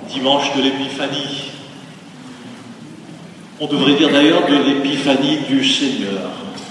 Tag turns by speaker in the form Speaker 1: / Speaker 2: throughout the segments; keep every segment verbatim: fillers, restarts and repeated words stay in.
Speaker 1: dimanche de l'Épiphanie. On devrait dire d'ailleurs de l'Épiphanie du Seigneur.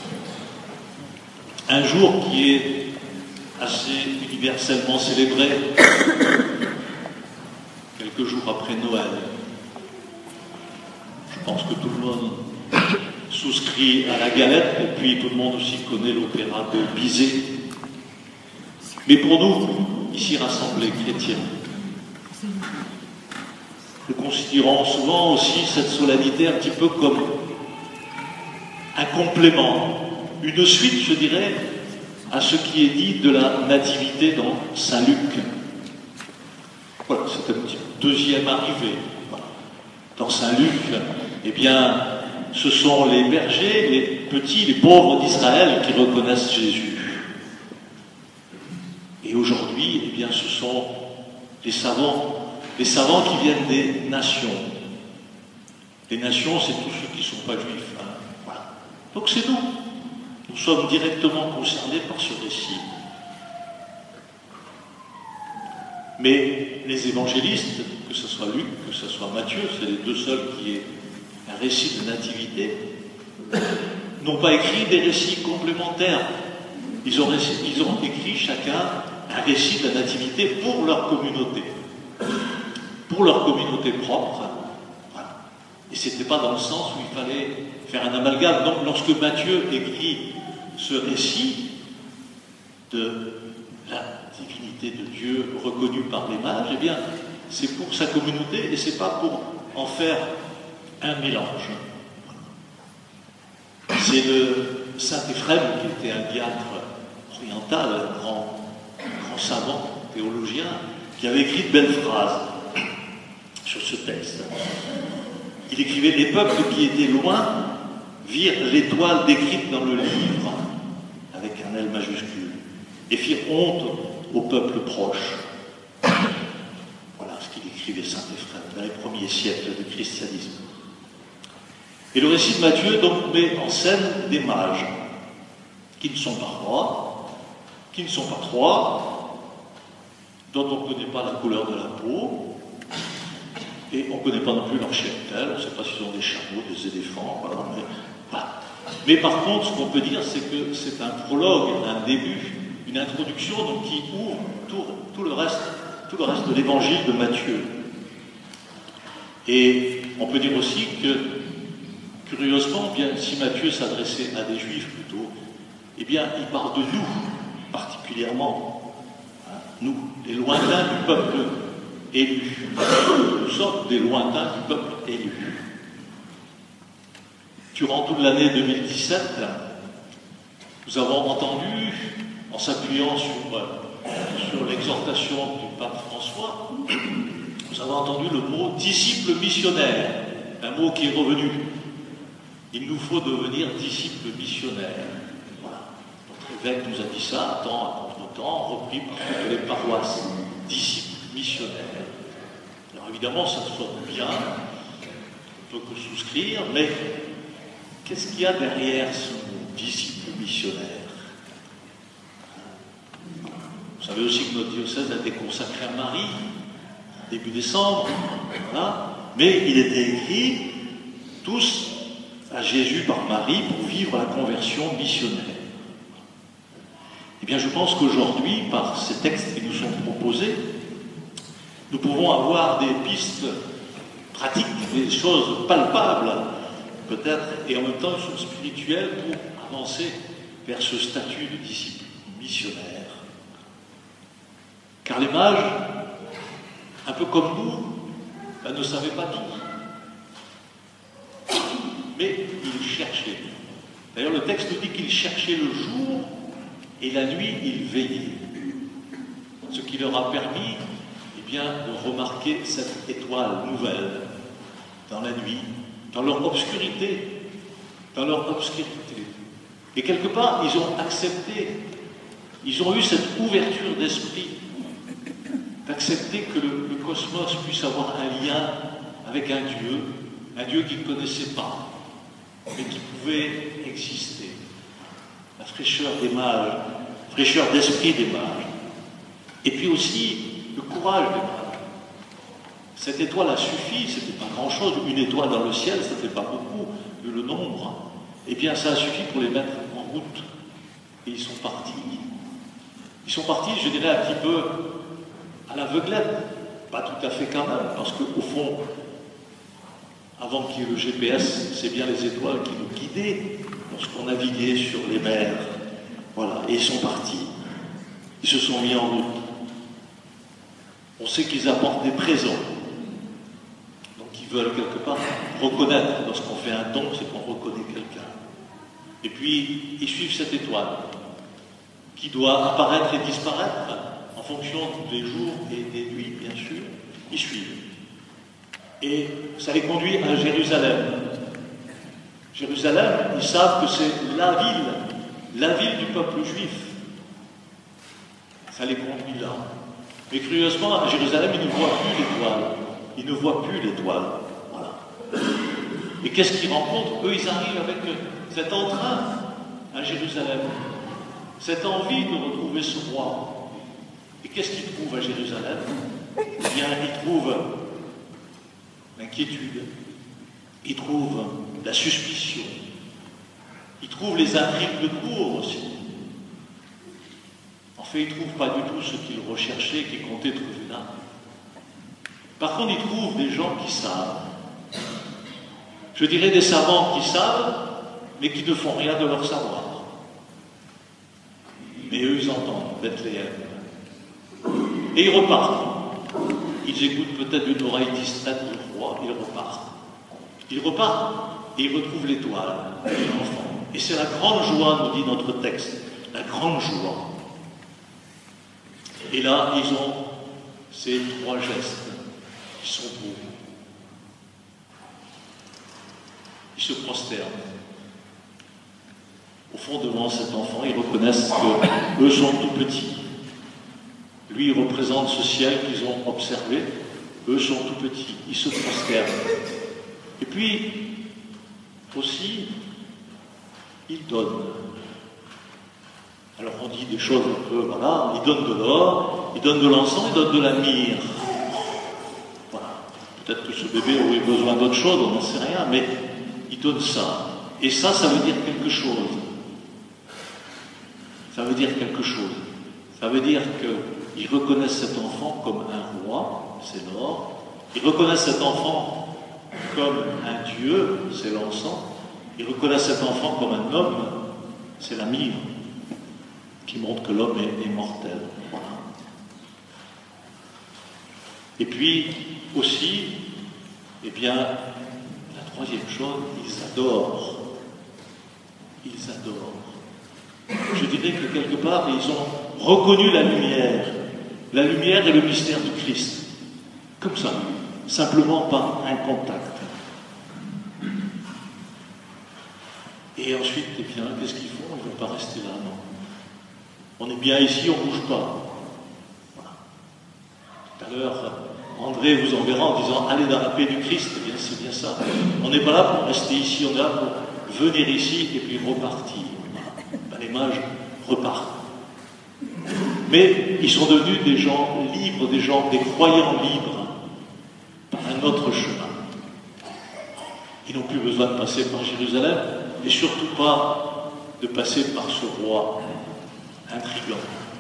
Speaker 1: Un jour qui est assez universellement célébré, quelques jours après Noël. Je pense que tout le monde souscrit à la galette, et puis tout le monde aussi connaît l'opéra de Bizet. Mais pour nous, ici rassemblés chrétiens, nous considérons souvent aussi cette solennité un petit peu comme un complément, une suite, je dirais, à ce qui est dit de la nativité dans Saint Luc. Voilà, c'est un petit deuxième arrivée. Voilà. Dans Saint Luc, eh bien, ce sont les bergers, les petits, les pauvres d'Israël qui reconnaissent Jésus. Et aujourd'hui, eh bien, ce sont les savants, les savants qui viennent des nations. Les nations, c'est tous ceux qui ne sont pas juifs. Hein. Voilà. Donc c'est nous. Nous sommes directement concernés par ce récit. Mais les évangélistes, que ce soit Luc, que ce soit Matthieu, c'est les deux seuls qui aient un récit de nativité, n'ont pas écrit des récits complémentaires. Ils ont, ils ont écrit chacun un récit de la nativité pour leur communauté, pour leur communauté propre. Voilà. Et ce n'était pas dans le sens où il fallait faire un amalgame. Donc lorsque Matthieu écrit ce récit de la divinité de Dieu reconnue par les mages, eh bien, c'est pour sa communauté et c'est pas pour en faire un mélange. C'est le Saint Éphrem, qui était un diacre oriental, un grand, grand savant, théologien, qui avait écrit de belles phrases sur ce texte. Il écrivait: les peuples qui étaient loin virent l'étoile décrite dans le livre, avec un L majuscule, et firent honte aux peuples proches. Voilà ce qu'il écrivait Saint Éphrem dans les premiers siècles du christianisme. Et le récit de Matthieu donc met en scène des mages qui ne sont pas rois, qui ne sont pas rois, dont on ne connaît pas la couleur de la peau, et on ne connaît pas non plus leur cheptel, on ne sait pas s'ils ont des chameaux, des éléphants, voilà, mais, voilà. Mais par contre, ce qu'on peut dire, c'est que c'est un prologue, un début, une introduction donc, qui ouvre tout, tout, le reste, tout le reste de l'évangile de Matthieu. Et on peut dire aussi que, curieusement, bien, si Matthieu s'adressait à des juifs plutôt, eh bien, il parle de nous, particulièrement. Hein, nous, les lointains du peuple élu. Nous sommes des lointains du peuple élu. Durant toute l'année deux mille dix-sept, nous avons entendu, en s'appuyant sur, sur l'exhortation du pape François, nous avons entendu le mot « disciple missionnaire », un mot qui est revenu. Il nous faut devenir disciples missionnaires. Voilà. Notre évêque nous a dit ça, à temps, à contre-temps, repris par toutes les paroisses. Disciples missionnaires. Alors évidemment, ça sonne bien, on ne peut que souscrire, mais qu'est-ce qu'il y a derrière ce mot « disciple missionnaire » ? Vous savez aussi que notre diocèse a été consacré à Marie, début décembre, voilà. Mais il était écrit tous à Jésus par Marie pour vivre la conversion missionnaire. Eh bien, je pense qu'aujourd'hui, par ces textes qui nous sont proposés, nous pouvons avoir des pistes pratiques, des choses palpables, peut-être, et en même temps une chose spirituelle pour avancer vers ce statut de disciple missionnaire. Car les mages, un peu comme nous, ben, ne savaient pas tout. Mais ils cherchaient. D'ailleurs, le texte nous dit qu'ils cherchaient le jour et la nuit, ils veillaient. Ce qui leur a permis eh bien, de remarquer cette étoile nouvelle dans la nuit, dans leur obscurité, dans leur obscurité. Et quelque part, ils ont accepté, ils ont eu cette ouverture d'esprit, d'accepter que le, le cosmos puisse avoir un lien avec un Dieu, un Dieu qu'ils ne connaissaient pas, mais qui pouvait exister. La fraîcheur des mages, la fraîcheur d'esprit des mages. Et puis aussi le courage des mages. Cette étoile a suffi, c'était pas grand-chose, une étoile dans le ciel, ça fait pas beaucoup, vu le nombre. Eh bien, ça a suffi pour les mettre en route. Et ils sont partis. Ils sont partis, je dirais, un petit peu à l'aveuglette. Pas tout à fait quand même, parce qu'au fond, avant qu'il y ait le G P S, c'est bien les étoiles qui nous guidaient lorsqu'on naviguait sur les mers. Voilà, et ils sont partis. Ils se sont mis en route. On sait qu'ils apportent des présents. Donc ils veulent quelque part reconnaître. Lorsqu'on fait un don, c'est qu'on reconnaît quelqu'un. Et puis, ils suivent cette étoile qui doit apparaître et disparaître en fonction des jours et des nuits, bien sûr. Ils suivent. Et ça les conduit à Jérusalem. Jérusalem, ils savent que c'est la ville, la ville du peuple juif. Ça les conduit là. Mais curieusement, à Jérusalem, ils ne voient plus l'étoile. Ils ne voient plus l'étoile. Voilà. Et qu'est-ce qu'ils rencontrent? Eux, ils arrivent avec cet entrain à Jérusalem, cette envie de retrouver ce roi. Et qu'est-ce qu'ils trouvent à Jérusalem? Eh bien, ils trouvent l'inquiétude, ils trouvent la suspicion, ils trouvent les intrigues de cour aussi. En fait, ils ne trouvent pas du tout ce qu'ils recherchaient, qu'ils comptaient trouver là. Par contre, ils trouvent des gens qui savent. Je dirais des savants qui savent, mais qui ne font rien de leur savoir. Mais eux, ils entendent Bethléem. Et ils repartent. Ils écoutent peut-être d'une oreille distraite le roi, ils repartent. Ils repartent et ils retrouvent l'étoile et l'enfant. Et c'est la grande joie, nous dit notre texte, la grande joie. Et là, ils ont ces trois gestes qui sont beaux. Ils se prosternent. Au fond, devant cet enfant, ils reconnaissent qu'eux sont tout petits. Lui, il représente ce ciel qu'ils ont observé. Eux sont tout petits. Ils se prosternent. Et puis, aussi, ils donnent. Alors on dit des choses un peu, voilà, ils donnent de l'or, ils donnent de l'encens, ils donnent de la myrrhe. Voilà. Peut-être que ce bébé aurait besoin d'autre chose, on n'en sait rien, mais ils donnent ça. Et ça, ça veut dire quelque chose. Ça veut dire quelque chose. Ça veut dire qu'ils reconnaissent cet enfant comme un roi, c'est l'or. Ils reconnaissent cet enfant comme un Dieu, c'est l'encens. Ils reconnaissent cet enfant comme un homme, c'est la myrrhe, qui montre que l'homme est, est mortel. Voilà. Et puis, aussi, eh bien, la troisième chose, ils adorent. Ils adorent. Je dirais que quelque part, ils ont reconnu la lumière. La lumière et le mystère du Christ. Comme ça, simplement par un contact. Et ensuite, eh bien, qu'est-ce qu'ils font? Ils ne vont pas rester là, non. On est bien ici, on ne bouge pas. Voilà. Tout à l'heure, André vous enverra en disant « Allez dans la paix du Christ », eh bien, c'est bien ça. On n'est pas là pour rester ici, on est là pour venir ici et puis repartir. Voilà. Ben, les mages repartent. Mais ils sont devenus des gens libres, des gens, des croyants libres, par un autre chemin. Ils n'ont plus besoin de passer par Jérusalem, et surtout pas de passer par ce roi intrigant.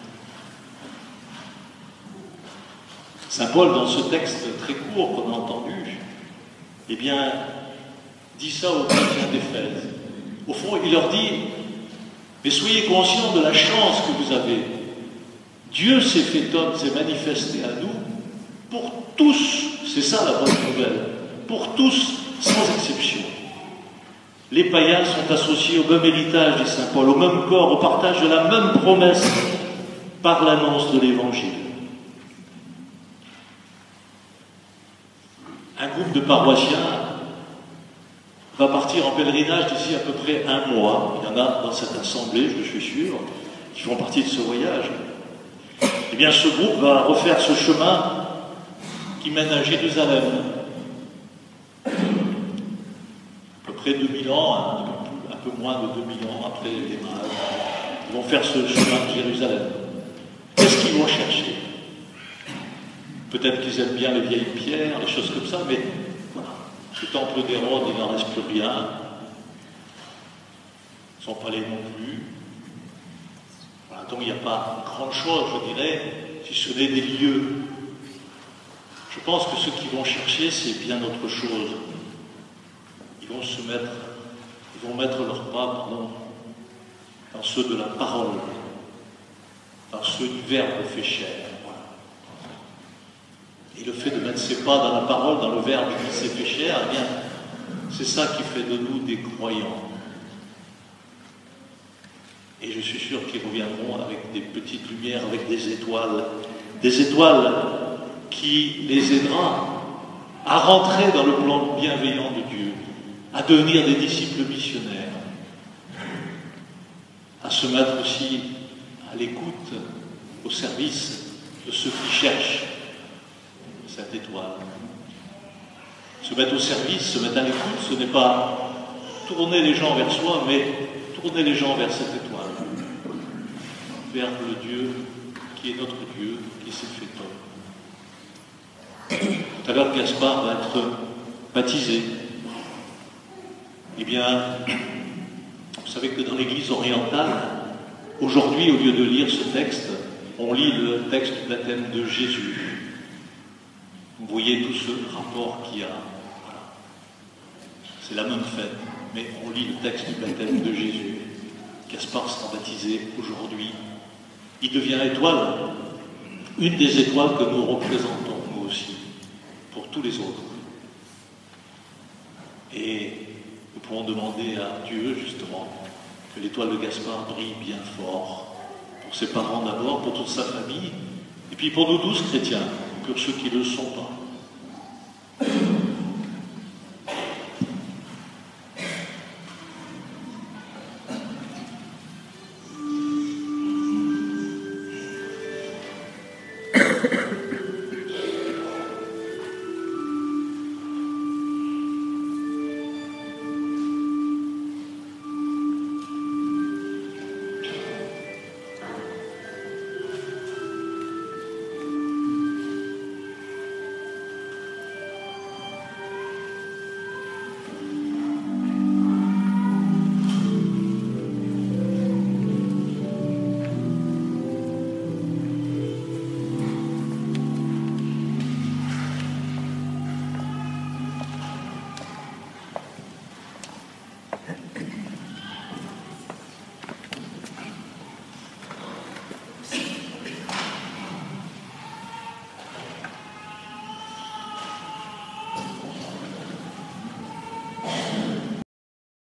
Speaker 1: Saint Paul, dans ce texte très court qu'on a entendu, eh bien, dit ça aux chrétiens d'Éphèse. Au fond, il leur dit, mais soyez conscients de la chance que vous avez. Dieu s'est fait homme, s'est manifesté à nous, pour tous, c'est ça la bonne nouvelle, pour tous, sans exception. Les païens sont associés au même héritage, dit Saint Paul, au même corps, au partage de la même promesse par l'annonce de l'Évangile. Un groupe de paroissiens va partir en pèlerinage d'ici à peu près un mois. Il y en a dans cette assemblée, je suis sûr, qui font partie de ce voyage. Eh bien, ce groupe va refaire ce chemin qui mène à Jérusalem. À peu près deux mille ans, un peu, un peu moins de deux mille ans après les mages. Ils vont faire ce chemin de Jérusalem. Qu'est-ce qu'ils vont chercher? peut-être qu'ils aiment bien les vieilles pierres, les choses comme ça, mais voilà. Le temple d'Hérode, il n'en reste plus rien. Ils ne sont pas allés non plus. Voilà, donc il n'y a pas grand-chose, je dirais, si ce n'est des lieux. Je pense que ceux qui vont chercher, c'est bien autre chose. Ils vont se mettre, ils vont mettre leurs pas, pardon, dans ceux de la parole, dans ceux du Verbe fait chair. Voilà. Et le fait de mettre ses pas dans la parole, dans le Verbe qui s'est fait chair, eh bien, c'est ça qui fait de nous des croyants. Et je suis sûr qu'ils reviendront avec des petites lumières, avec des étoiles, des étoiles qui les aidera à rentrer dans le plan bienveillant de Dieu, à devenir des disciples missionnaires, à se mettre aussi à l'écoute, au service de ceux qui cherchent cette étoile. Se mettre au service, se mettre à l'écoute, ce n'est pas tourner les gens vers soi, mais tourner les gens vers cette étoile, vers le Dieu qui est notre Dieu, qui s'est fait homme. Tout à l'heure, Gaspard va être baptisé. Eh bien, vous savez que dans l'Église orientale, aujourd'hui, au lieu de lire ce texte, on lit le texte du baptême de Jésus. Vous voyez tout ce rapport qu'il y a. Voilà. C'est la même fête, mais on lit le texte du baptême de Jésus. Gaspard sera baptisé aujourd'hui. Il devient étoile, une des étoiles que nous représentons, nous aussi, pour tous les autres. Et nous pouvons demander à Dieu, justement, que l'étoile de Gaspard brille bien fort, pour ses parents d'abord, pour toute sa famille, et puis pour nous tous chrétiens, pour ceux qui ne le sont pas.